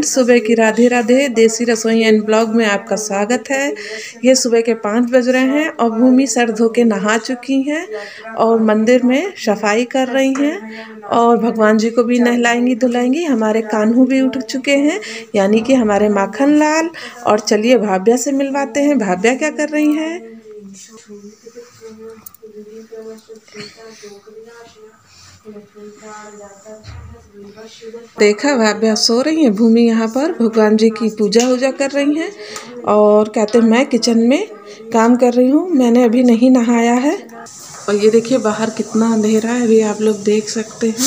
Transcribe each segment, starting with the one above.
Friends, सुबह की राधे राधे। देसी रसोई एंड ब्लॉग में आपका स्वागत है। ये सुबह के 5 बज रहे हैं और भूमि सर धो के नहा चुकी हैं और मंदिर में सफाई कर रही हैं और भगवान जी को भी नहलाएंगी धुलाएंगी। हमारे कान्हू भी उठ चुके हैं, यानी कि हमारे माखन लाल। और चलिए भाव्या से मिलवाते हैं। भाव्या क्या कर रही हैं? देखा, भाव्या सो रही है। भूमि यहाँ पर भगवान जी की पूजा वूजा कर रही हैं और कहते हैं मैं किचन में काम कर रही हूँ, मैंने अभी नहीं नहाया है। और ये देखिए बाहर कितना अंधेरा है, अभी आप लोग देख सकते हैं।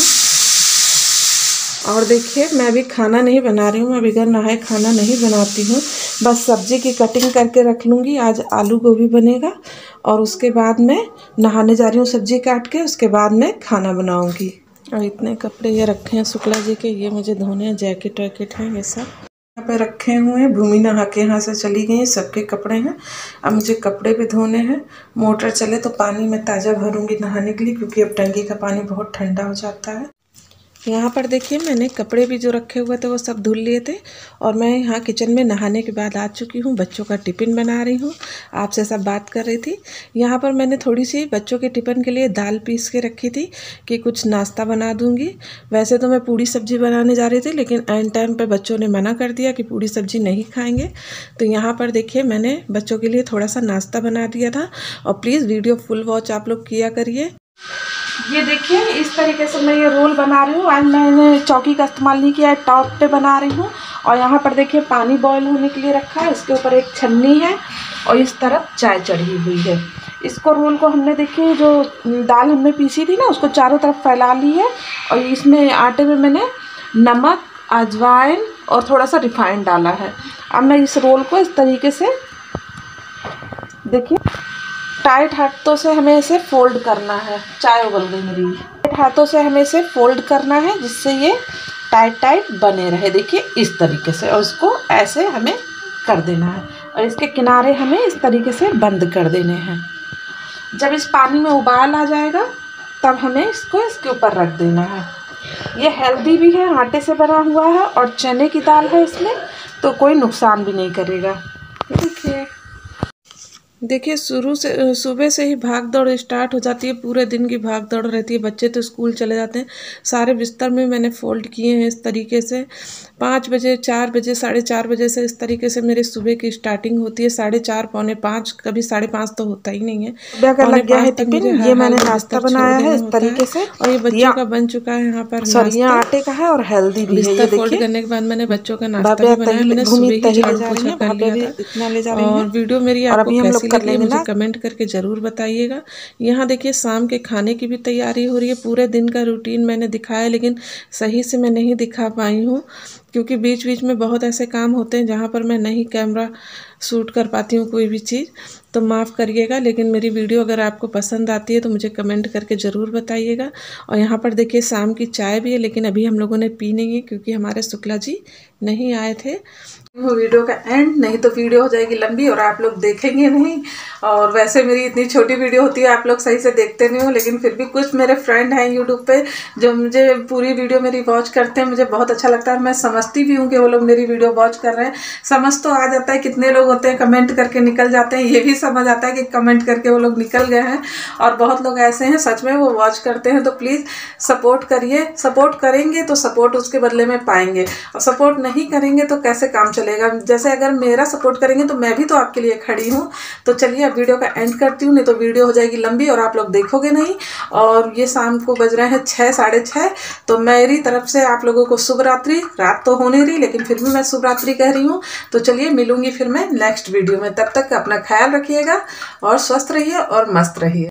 और देखिए मैं अभी खाना नहीं बना रही हूँ, मैं बगैर नहाए खाना नहीं बनाती हूँ। बस सब्जी की कटिंग करके रख लूँगी। आज आलू गोभी बनेगा और उसके बाद मैं नहाने जा रही हूँ सब्जी काट के, उसके बाद मैं खाना बनाऊँगी। और इतने कपड़े ये रखे हैं शुक्ला जी के, ये मुझे धोने हैं। जैकेट वैकेट हैं ये सब यहाँ पे रखे हुए हैं। भूमि नहा के यहाँ से चली गई हैं, सबके कपड़े हैं। अब मुझे कपड़े भी धोने हैं। मोटर चले तो पानी में ताज़ा भरूंगी नहाने के लिए, क्योंकि अब टंकी का पानी बहुत ठंडा हो जाता है। यहाँ पर देखिए मैंने कपड़े भी जो रखे हुए थे वो सब धुल लिए थे और मैं यहाँ किचन में नहाने के बाद आ चुकी हूँ। बच्चों का टिफ़िन बना रही हूँ, आपसे सब बात कर रही थी। यहाँ पर मैंने थोड़ी सी बच्चों के टिफ़िन के लिए दाल पीस के रखी थी कि कुछ नाश्ता बना दूँगी। वैसे तो मैं पूड़ी सब्ज़ी बनाने जा रही थी, लेकिन एंड टाइम पर बच्चों ने मना कर दिया कि पूड़ी सब्ज़ी नहीं खाएँगे। तो यहाँ पर देखिए मैंने बच्चों के लिए थोड़ा सा नाश्ता बना दिया था। और प्लीज़ वीडियो फुल वॉच आप लोग किया करिए। ये देखिए इस तरीके से मैं ये रोल बना रही हूँ। आज मैंने चौकी का इस्तेमाल नहीं किया है, टॉप पे बना रही हूँ। और यहाँ पर देखिए पानी बॉईल होने के लिए रखा है, इसके ऊपर एक छन्नी है और इस तरफ चाय चढ़ी हुई है। इसको रोल को हमने देखिए जो दाल हमने पीसी थी ना, उसको चारों तरफ फैला ली है। और इसमें आटे में मैंने नमक, अजवाइन और थोड़ा सा रिफाइंड डाला है। अब मैं इस रोल को इस तरीके से देखिए टाइट हाथों से हमें इसे फोल्ड करना है। चाय उबल गई मेरी। टाइट हाथों से हमें इसे फोल्ड करना है जिससे ये टाइट टाइट बने रहे। देखिए इस तरीके से, और इसको ऐसे हमें कर देना है और इसके किनारे हमें इस तरीके से बंद कर देने हैं। जब इस पानी में उबाल आ जाएगा तब हमें इसको इसके ऊपर रख देना है। ये हेल्दी भी है, आटे से बना हुआ है और चने की दाल है इसमें, तो कोई नुकसान भी नहीं करेगा। देखिए शुरू से सुबह से ही भाग दौड़ स्टार्ट हो जाती है। पूरे दिन की भाग दौड़ रहती है। बच्चे तो स्कूल चले जाते हैं। सारे बिस्तर में मैंने फोल्ड किए हैं इस तरीके से। 5 बजे, 4 बजे, 4:30 बजे से इस तरीके से मेरे सुबह की स्टार्टिंग होती है। 4:30, 4:45, कभी 5:30 तो होता ही नहीं है। 5:45 तक मुझे ये मैंने नाश्ता बनाया है इस तरीके से। और ये बच्चों का बन चुका है यहाँ पर नाश्ता। आटे का है और हेल्दी भी है। बिस्तर फोल्ड करने के बाद मैंने बच्चों का नाश्ता भी बनाया। मैंने सुबह ही झाड़ू पोछा कर लिया था। और वीडियो मेरी आपको कैसी लगी मुझे कमेंट करके ज़रूर बताइएगा। यहाँ देखिए शाम के खाने की भी तैयारी हो रही है। पूरे दिन का रूटीन मैंने दिखाया, लेकिन सही से मैं नहीं दिखा पाई हूँ, क्योंकि बीच बीच में बहुत ऐसे काम होते हैं जहाँ पर मैं नहीं कैमरा शूट कर पाती हूँ कोई भी चीज़, तो माफ़ करिएगा। लेकिन मेरी वीडियो अगर आपको पसंद आती है तो मुझे कमेंट करके ज़रूर बताइएगा। और यहाँ पर देखिए शाम की चाय भी है, लेकिन अभी हम लोगों ने पी नहीं है क्योंकि हमारे शुक्ला जी नहीं आए थे। वीडियो का एंड, नहीं तो वीडियो हो जाएगी लंबी और आप लोग देखेंगे नहीं। और वैसे मेरी इतनी छोटी वीडियो होती है, आप लोग सही से देखते नहीं हो, लेकिन फिर भी कुछ मेरे फ्रेंड हैं यूट्यूब पे जो मुझे पूरी वीडियो मेरी वॉच करते हैं। मुझे बहुत अच्छा लगता है, मैं समझती भी हूँ कि वो लोग मेरी वीडियो वॉच कर रहे हैं। समझ तो आ जाता है कितने लोग होते हैं कमेंट करके निकल जाते हैं, ये भी समझ आता है कि कमेंट करके वो लोग निकल गए हैं। और बहुत लोग ऐसे हैं सच में वो वॉच करते हैं। तो प्लीज़ सपोर्ट करिए। सपोर्ट करेंगे तो सपोर्ट उसके बदले में पाएंगे, और सपोर्ट नहीं करेंगे तो कैसे काम चलेगा। जैसे अगर मेरा सपोर्ट करेंगे तो मैं भी तो आपके लिए खड़ी हूँ। तो चलिए अब वीडियो का एंड करती हूँ, नहीं तो वीडियो हो जाएगी लंबी और आप लोग देखोगे नहीं। और ये शाम को बज रहे हैं 6, 6:30। तो मेरी तरफ से आप लोगों को शुभ रात्रि। रात तो होने रही, लेकिन फिर भी मैं शुभ रात्रि कह रही हूँ। तो चलिए मिलूंगी फिर मैं नेक्स्ट वीडियो में। तब तक अपना ख्याल रखिएगा और स्वस्थ रहिए और मस्त रहिए।